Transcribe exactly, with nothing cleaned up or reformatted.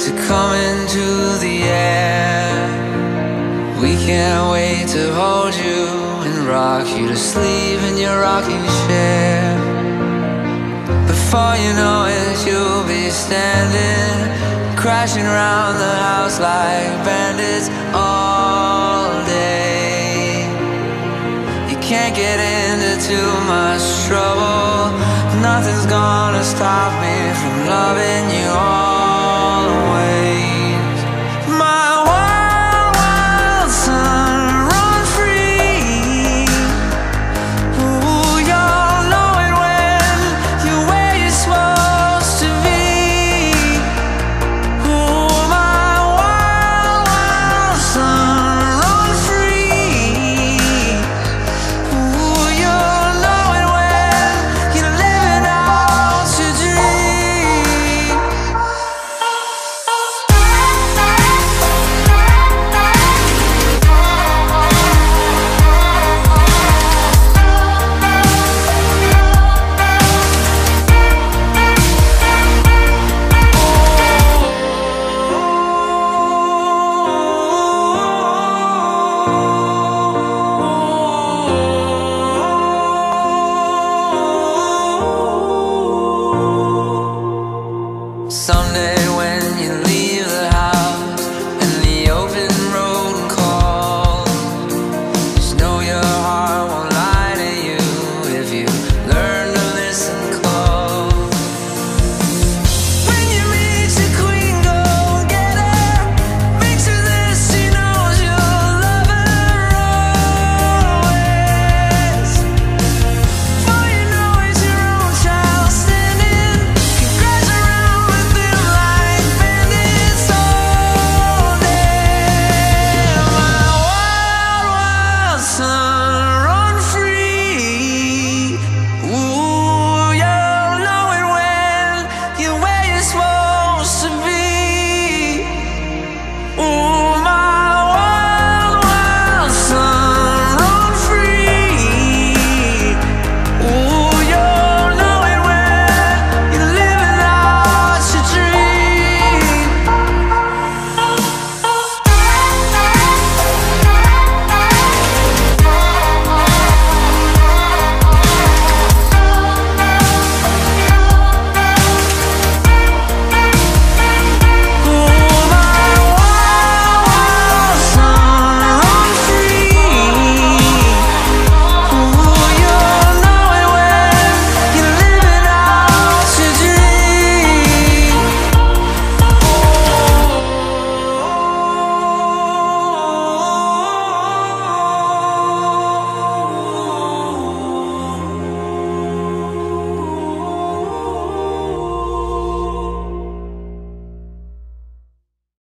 to come into the air. We can't wait to hold you and rock you to sleep in your rocking chair. Before you know it, you'll be standing, crashing around the house like bandits all day. You can't get into too much trouble. Nothing's gonna stop me from loving you all